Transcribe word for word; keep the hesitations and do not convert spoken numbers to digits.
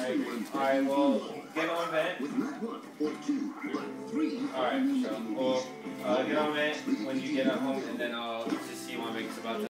I agree. Alright, well, get on vent. Alright, so, well, uh, get on vent when you get at home, and then I'll just see you want to make us about that.